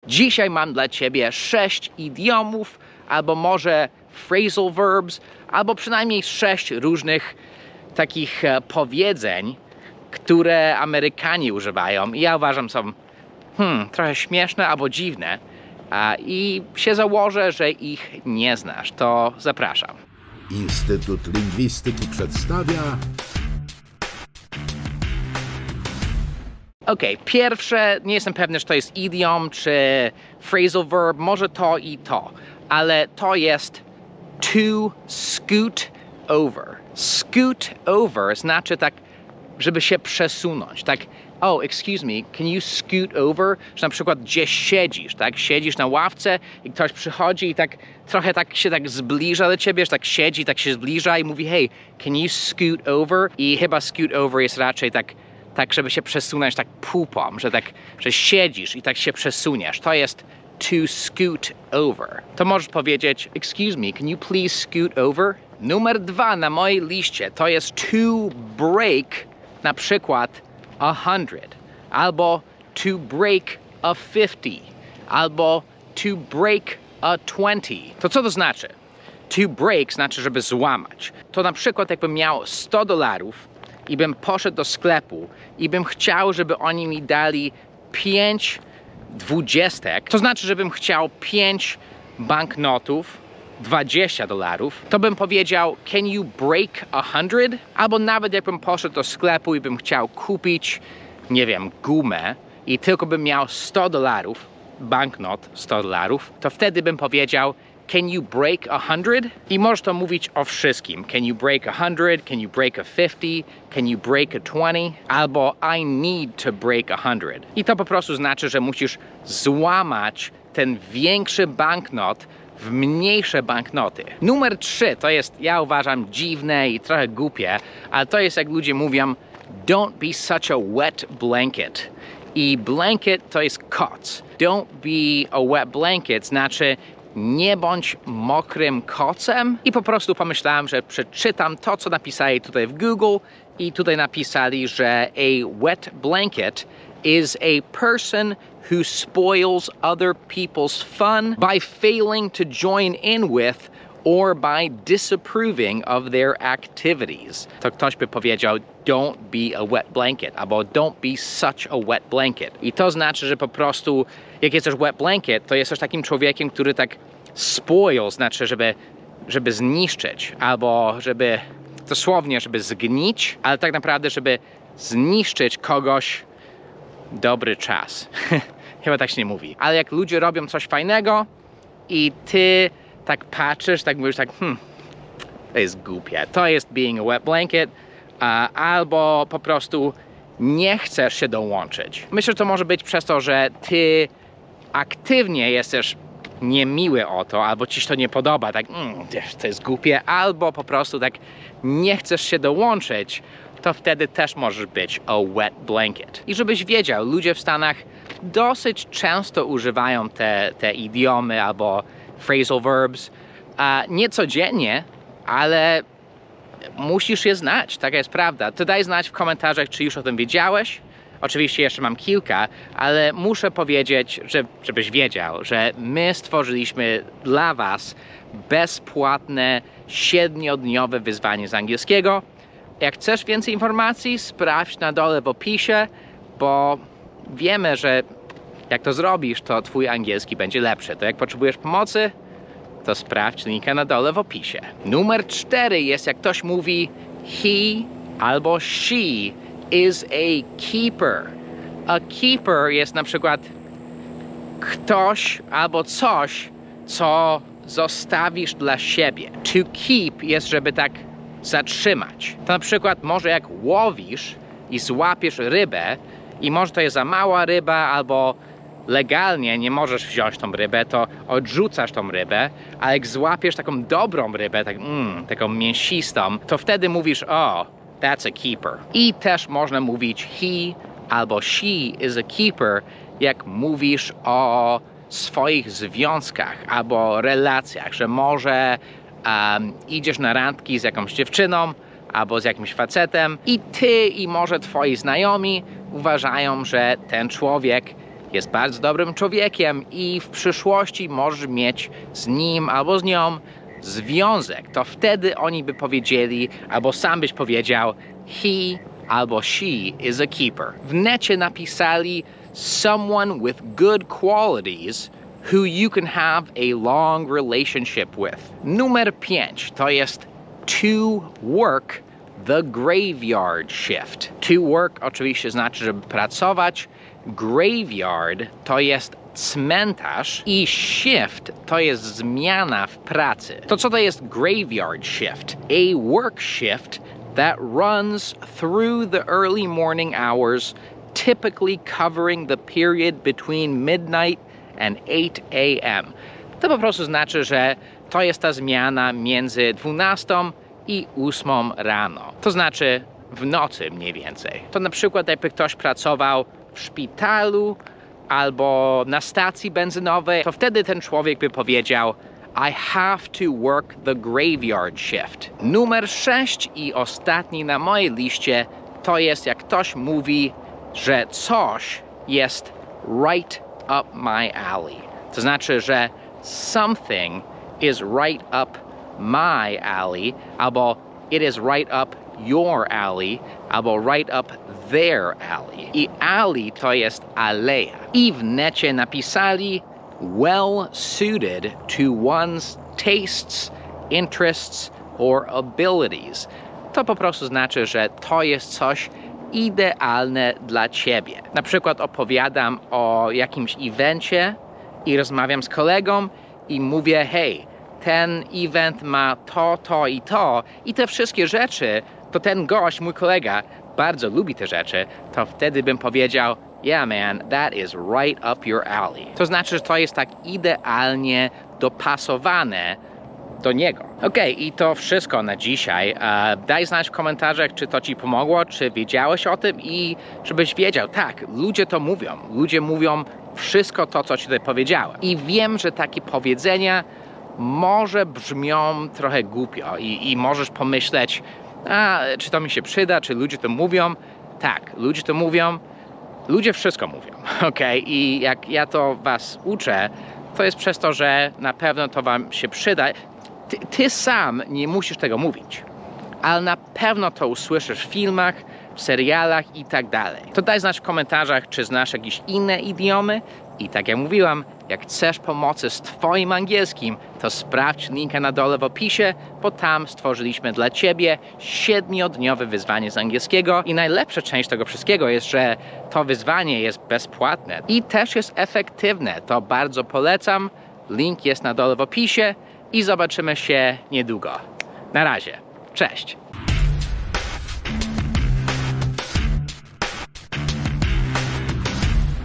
Dzisiaj mam dla ciebie 6 idiomów, albo może phrasal verbs, albo przynajmniej 6 różnych takich powiedzeń, które Amerykanie używają i ja uważam są trochę śmieszne albo dziwne i się założę, że ich nie znasz. To zapraszam. Instytut Lingwistyki przedstawia... Okej, pierwsze, nie jestem pewny, czy to jest idiom, czy phrasal verb, może to i to, ale to jest to scoot over. Scoot over znaczy tak, żeby się przesunąć, tak, oh, excuse me, can you scoot over? Że na przykład gdzieś siedzisz, tak, siedzisz na ławce i ktoś przychodzi i tak trochę tak się tak zbliża do ciebie, że tak siedzi, tak się zbliża i mówi, hey, can you scoot over? I chyba scoot over jest raczej tak, żeby się przesunąć tak pupą, że siedzisz i tak się przesuniesz. To jest to scoot over. To możesz powiedzieć, excuse me, can you please scoot over? Numer 2 na mojej liście to jest to break, na przykład 100, albo to break a 50, albo to break a 20. To co to znaczy? To break znaczy, żeby złamać. To na przykład jakbym miał $100 i bym poszedł do sklepu i bym chciał, żeby oni mi dali 5 dwudziestek, to znaczy, żebym chciał 5 banknotów, $20, to bym powiedział, can you break 100? Albo nawet jakbym poszedł do sklepu i bym chciał kupić, nie wiem, gumę i tylko bym miał $100, banknot $100, to wtedy bym powiedział, can you break 100? I możesz to mówić o wszystkim. Can you break 100? Can you break a 50? Can you break a 20? Albo I need to break 100. I to po prostu znaczy, że musisz złamać ten większy banknot w mniejsze banknoty. Numer 3 to jest, ja uważam, dziwne i trochę głupie, ale to jest jak ludzie mówią, don't be such a wet blanket. I blanket to jest koc. Don't be a wet blanket znaczy nie bądź mokrym kocem. I po prostu pomyślałem, że przeczytam to, co napisali tutaj w Google i tutaj napisali, że a wet blanket is a person who spoils other people's fun by failing to join in with or by disapproving of their activities. To ktoś by powiedział, don't be a wet blanket, albo don't be such a wet blanket. I to znaczy, że po prostu, jak jesteś wet blanket, to jesteś takim człowiekiem, który tak spoil, znaczy, żeby zniszczyć, albo żeby, dosłownie, żeby zgnić, ale tak naprawdę, żeby zniszczyć kogoś dobry czas. Chyba tak się nie mówi. Ale jak ludzie robią coś fajnego i ty tak patrzysz, tak mówisz tak, to jest głupie. To jest being a wet blanket, albo po prostu nie chcesz się dołączyć. Myślę, że to może być przez to, że ty aktywnie jesteś niemiły o to, albo ci się to nie podoba, tak, to jest głupie, albo po prostu tak nie chcesz się dołączyć, to wtedy też możesz być a wet blanket. I żebyś wiedział, ludzie w Stanach dosyć często używają te idiomy albo phrasal verbs, nie codziennie, ale musisz je znać, taka jest prawda. To daj znać w komentarzach, czy już o tym wiedziałeś. Oczywiście jeszcze mam kilka, ale muszę powiedzieć, żebyś wiedział, że my stworzyliśmy dla was bezpłatne 7-dniowe wyzwanie z angielskiego. Jak chcesz więcej informacji, sprawdź na dole w opisie, bo wiemy, że jak to zrobisz, to twój angielski będzie lepszy. To jak potrzebujesz pomocy, to sprawdź linka na dole w opisie. Numer 4 jest, jak ktoś mówi he albo she is a keeper. A keeper jest na przykład ktoś albo coś, co zostawisz dla siebie. To keep jest, żeby tak zatrzymać. To na przykład może jak łowisz i złapiesz rybę i może to jest za mała ryba albo legalnie nie możesz wziąć tą rybę, to odrzucasz tą rybę, a jak złapiesz taką dobrą rybę, taką mięsistą, to wtedy mówisz, oh, that's a keeper. I też można mówić he albo she is a keeper, jak mówisz o swoich związkach albo relacjach, że może idziesz na randki z jakąś dziewczyną albo z jakimś facetem i ty i może twoi znajomi uważają, że ten człowiek jest bardzo dobrym człowiekiem i w przyszłości możesz mieć z nim albo z nią związek, to wtedy oni by powiedzieli, albo sam byś powiedział, he albo she is a keeper. W necie napisali someone with good qualities who you can have a long relationship with. Numer 5 to jest to work the graveyard shift. To work oczywiście znaczy, żeby pracować. Graveyard to jest cmentarz i shift to jest zmiana w pracy. To co to jest graveyard shift? A work shift that runs through the early morning hours, typically covering the period between midnight and 8 a.m. To po prostu znaczy, że to jest ta zmiana między 12 i 8 rano. To znaczy w nocy mniej więcej. To na przykład jakby ktoś pracował w szpitalu albo na stacji benzynowej, to wtedy ten człowiek by powiedział I have to work the graveyard shift. Numer 6 i ostatni na mojej liście to jest jak ktoś mówi, że coś jest right up my alley. To znaczy, że something is right up my alley, albo it is right up your alley, albo right up their alley. I alley to jest aleja. I w necie napisali well suited to one's tastes, interests or abilities. To po prostu znaczy, że to jest coś idealne dla ciebie. Na przykład opowiadam o jakimś evencie i rozmawiam z kolegą i mówię, hej, ten event ma to i te wszystkie rzeczy, to ten gość, mój kolega, bardzo lubi te rzeczy, to wtedy bym powiedział, yeah man, that is right up your alley. To znaczy, że to jest tak idealnie dopasowane do niego. Okej, i to wszystko na dzisiaj. Daj znać w komentarzach, czy to ci pomogło, czy wiedziałeś o tym i żebyś wiedział, tak, ludzie to mówią. Ludzie mówią wszystko to, co ci tutaj powiedziałem. I wiem, że takie powiedzenia może brzmią trochę głupio i możesz pomyśleć, czy to mi się przyda, czy ludzie to mówią. Tak, ludzie to mówią. Ludzie wszystko mówią, okej? I jak ja to was uczę, to jest przez to, że na pewno to wam się przyda. Ty sam nie musisz tego mówić, ale na pewno to usłyszysz w filmach, w serialach i tak dalej. To daj znać w komentarzach, czy znasz jakieś inne idiomy i tak jak mówiłam, jak chcesz pomocy z twoim angielskim, to sprawdź linka na dole w opisie, bo tam stworzyliśmy dla ciebie 7-dniowe wyzwanie z angielskiego i najlepsza część tego wszystkiego jest, że to wyzwanie jest bezpłatne i też jest efektywne. To bardzo polecam. Link jest na dole w opisie i zobaczymy się niedługo. Na razie. Cześć!